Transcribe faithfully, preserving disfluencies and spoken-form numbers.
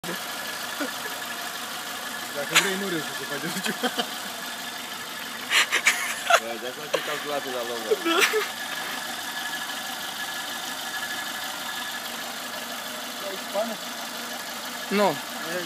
Dacă vrei, nu reușești să faci niciuna. Bă, de-asta ce calculate la lău. Ai spană? Nu.